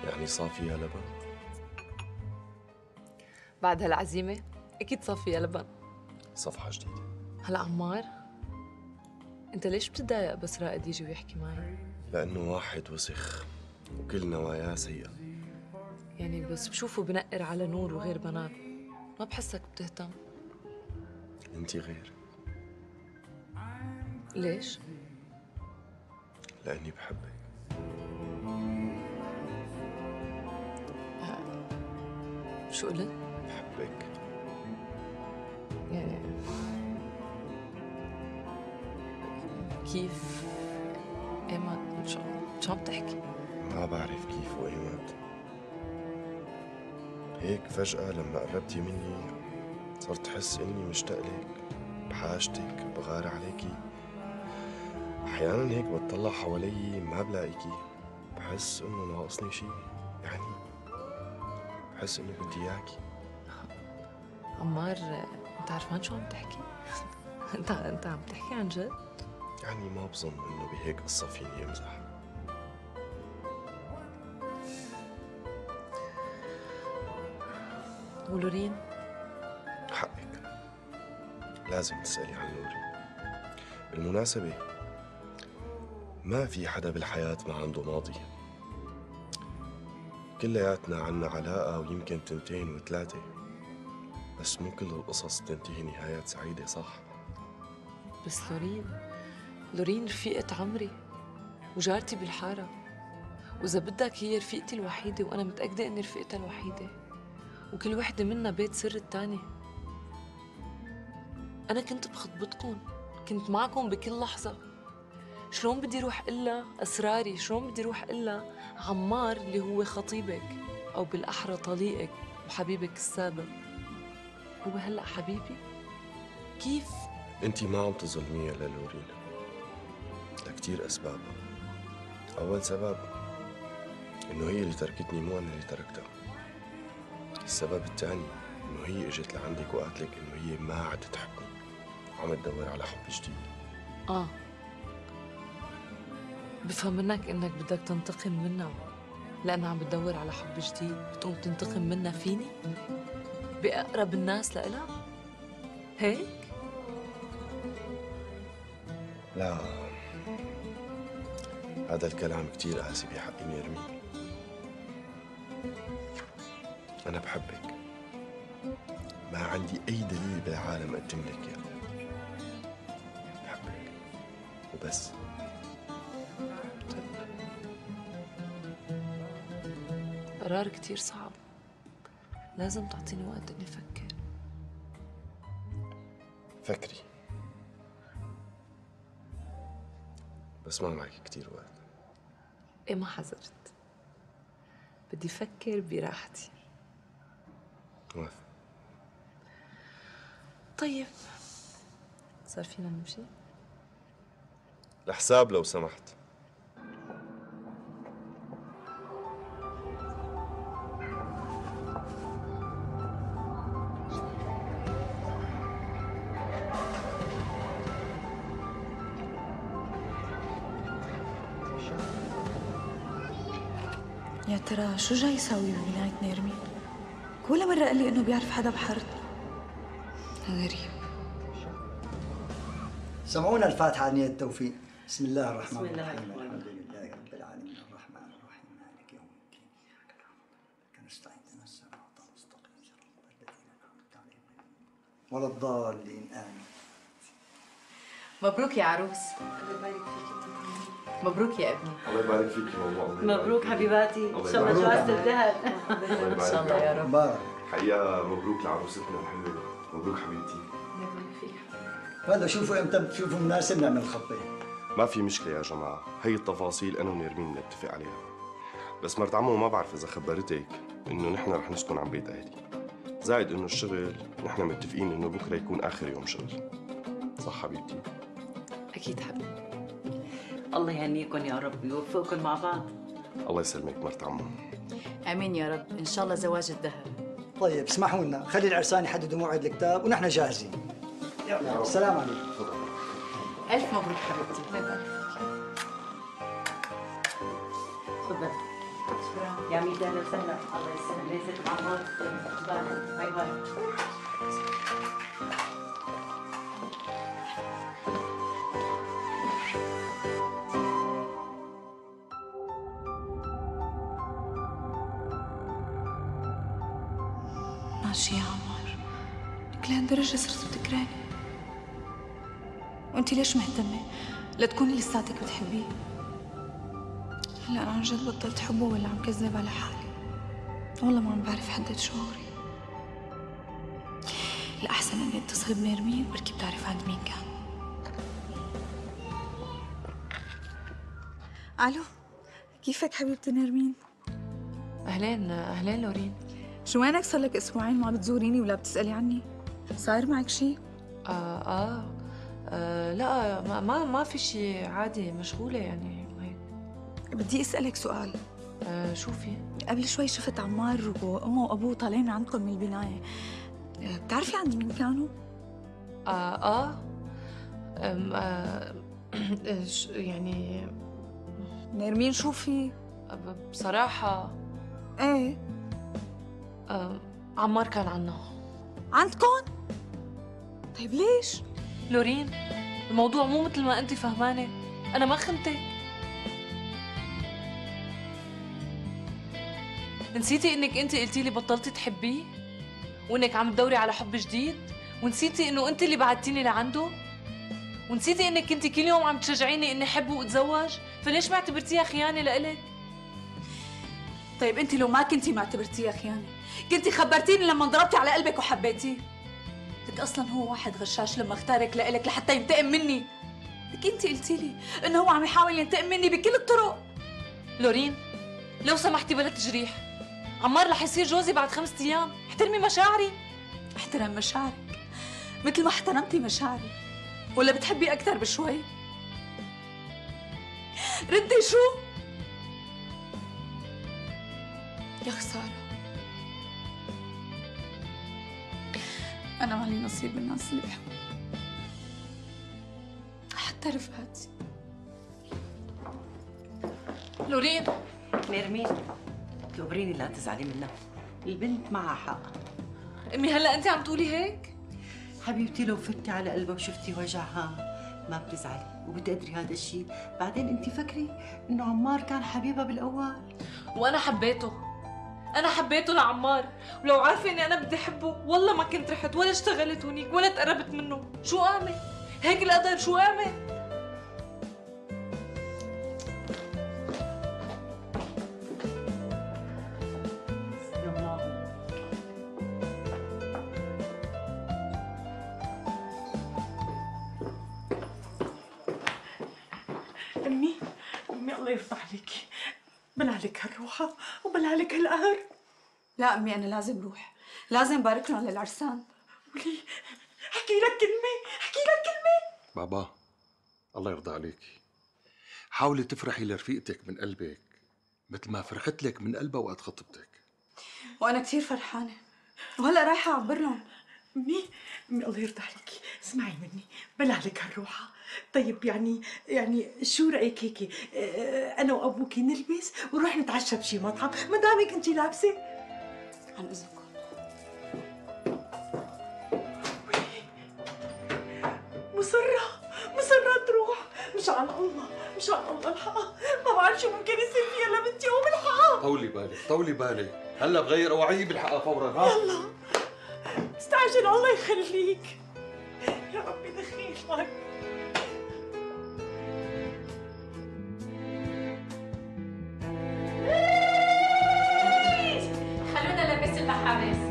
يعني صافي يا لبن؟ بعد هالعزيمة أكيد صافي يا لبن. صفحة جديدة. هلا عمار، أنت ليش بتتضايق بس رائد يجي ويحكي معي؟ لأنه واحد وسخ وكل نواياه سيئة. يعني بس بشوفه بنقر على نور وغير بنات ما بحسك بتهتم. انتي غير. ليش؟ لأني بحبك. شو قلت؟ بحبك. يعني كيف؟ ايمت شو عم تحكي؟ ما بعرف كيف وأيمت. هيك فجأة لما قربتي مني صرت أحس إني مشتاق لك، بحاجتك، بغار عليكي. أحيانا هيك بتطلع حوالي ما بلاقيكي، بحس إنه ناقصني شي، يعني بحس إنه بدي إياكي. عمار أنت عرفان شو عم تحكي؟ أنت عم تحكي عن جد؟ يعني ما بظن إنه بهيك قصة فيني أمزح. ولورين؟ حقك، لازم تسألي عن نوري. بالمناسبة ما في حدا بالحياة ما عنده ماضي، كلياتنا عنا علاقة ويمكن تنتين وثلاثة، بس مو كل القصص تنتهي نهايات سعيدة، صح؟ بس لورين رفيقة عمري وجارتي بالحارة، وإذا بدك هي رفيقتي الوحيدة وأنا متأكدة إني رفيقتها الوحيدة، وكل وحدة منا بيت سر التانية. أنا كنت بخطبتكم، كنت معكم بكل لحظة. شلون بدي روح إلا أسراري؟ شلون بدي روح إلا عمار اللي هو خطيبك أو بالأحرى طليقك وحبيبك السابق؟ هو هلأ حبيبي؟ كيف؟ انتي ما عم تظلميها للورين لكتير أسباب. أول سبب إنه هي اللي تركتني مو أنا اللي تركتها. السبب الثاني إنه هي إجت لعندك وقالت لك إنه هي ما عاد تحبني وعم تدور على حب جديد. بفهم منك إنك بدك تنتقم منها لأنها عم بتدور على حب جديد، بتقوم تنتقم منها فيني؟ بأقرب الناس لإلها؟ هيك؟ لا، هذا الكلام كتير قاسي بحق نرمين. أنا بحبك، ما عندي أي دليل بالعالم أقدم لك إياه. بحبك وبس. قرار كتير صعب، لازم تعطيني وقت إني أفكر. فكري، بس ما معك كتير وقت. إيه ما حذرت، بدي أفكر براحتي. موافق. طيب صار فينا نمشي؟ الحساب لو سمحت. يا ترى شو جاي يساوي ببناية نيرمين؟ ولا مرة قال لي إنه بيعرف حدا بحارتنا. غريب. سمعونا الفاتحة عن نية التوفيق. بسم الله الرحمن الرحيم. الحمد لله رب العالمين الرحمن الرحيم مالك يوم الدين إياك نعبد وإياك نستعين اهدنا الصراط المستقيم صراط الذين أنعمت عليهم ولا الضالين آمين. مبروك يا عروس. الله يبارك فيك. مبروك يا ابني. الله يبارك فيك ماما. مبروك حبيباتي، ان شاء الله جوازة الذهب. إن شاء الله يا رب. مبارك. حقيقة مبروك لعروستنا الحلوة، مبروك حبيبتي. مبروك فيك. هذا شوفوا امتى بتشوفوا مناسب نعمل خطة. ما في مشكلة يا جماعة، هي التفاصيل أنا ونرمين بنتفق عليها. بس مرت عمو ما بعرف إذا خبرتك إنه نحن رح نسكن عن بيت أهلي، زائد إنه الشغل نحن متفقين إنه بكرة يكون آخر يوم شغل. صح حبيبتي؟ أكيد حبيبي. الله يهنيكم يا رب ويوفقكم مع بعض. الله يسلمك مرت عمو. امين يا رب، ان شاء الله زواج الذهب. طيب اسمحوا لنا خلي العرسان يحددوا موعد الكتاب ونحن جاهزين. يلا السلام عليكم. الف مبروك حبيبتي. الله يبارك فيك. تفضل. شكرا يا عميد، اهلا وسهلا. الله يسلمك. ليست عمار. باي باي. ماشي يا عمار، لك لهالدرجة صرت بتكرهني؟ وانتي ليش مهتمة؟ لتكوني لساتك بتحبيه؟ هلا أنا عن جد بطلت حبه ولا عم كذب على حالي؟ والله ما عم بعرف حدد شعوري. الأحسن إني أتصل بنرمين، بركي بتعرف عند مين كان. ألو، كيفك حبيبتي نرمين؟ أهلين أهلين لورين. شو وينك؟ صار لك أسبوعين ما بتزوريني ولا بتسألي عني؟ صاير معك شي؟ لا ما في شيء، عادي مشغولة يعني هيك. بدي أسألك سؤال. شو في؟ قبل شوي شفت عمار وأمه وأبوه طالعين عندكم من البناية. بتعرفي عند مين كانوا؟ يعني نرمين شو في؟ بصراحة ايه عمار كان عنا. عندكم؟ طيب ليش؟ لورين، الموضوع مو مثل ما انت فهمانة، أنا ما خنتك. نسيتي انك انت قلتي لي بطلتي تحبيه؟ وانك عم تدوري على حب جديد؟ ونسيتي انه انت اللي بعتيني لعنده؟ ونسيتي انك انت كل يوم عم تشجعيني اني احب واتزوج؟ فليش ما اعتبرتيها خيانة لإلك؟ طيب انت لو ما كنتي معتبرتيها خيانة، كنتي خبرتيني لما انضربتي على قلبك وحبيتيه. لك اصلا هو واحد غشاش لما اختارك لإلك لحتى ينتقم مني. لك انت قلتي لي انه هو عم يحاول ينتقم مني بكل الطرق. لورين، لو سمحتي بلا تجريح. عمار رح يصير جوزي بعد 5 أيام، احترمي مشاعري. احترم مشاعرك مثل ما احترمتي مشاعري، ولا بتحبي اكثر بشوي؟ ردي شو؟ يا خسارة، أنا مالي نصيب بالناس اللي بحبهم، حتى رفقاتي. لورين، نرمين، تقبريني لا تزعلي منها، البنت معها حق. امي هلا انت عم تقولي هيك؟ حبيبتي لو فتي على قلبها وشفتي وجعها ما بتزعلي وبتقدري هذا الشيء. بعدين انت فكري انه عمار كان حبيبها بالاول، وانا حبيته. انا حبيته لعمار، ولو عارفه اني انا بدي احبه والله ما كنت رحت ولا اشتغلت هونيك ولا تقربت منه. شو اعمل؟ هيك القدر، شو اعمل؟ أمي الله يرضى عليكي، بلعلك هالروحة وبلعلك هالقهر. لا أمي، أنا لازم روح، لازم بارك لهم للعرسان. ولي احكي لك كلمة، احكي لك كلمة. بابا الله يرضى عليكي، حاولي تفرحي لرفيقتك من قلبك مثل ما فرحت لك من قلبها وقت خطبتك. وأنا كثير فرحانة، وهلا رايحة أعبر لهم. أمي الله يرضى عليكي، اسمعي مني، بلعلك هالروحة. طيب يعني شو رأيك هيك أنا وأبوكي نلبس ونروح نتعشى بشي مطعم ما دامك أنتِ لابسة؟ عن إذنكم. مصرة تروح. مشان الله الحق، ما بعرف شو ممكن يصير فيها لبنتي وبالحق. طولي بالك، هلا بغير اوعي بالحق فورا. ها يلا استعجل، الله يخليك يا ربي دخيلك. خلونا نلبس المحابس.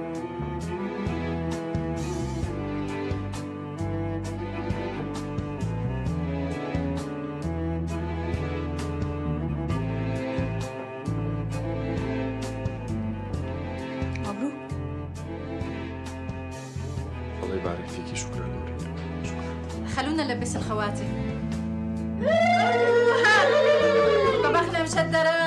مبروك. الله يبارك فيكي. شكرا لورين، شكرا. خلونا نلبس الخواتم. طبخنا مشدرات.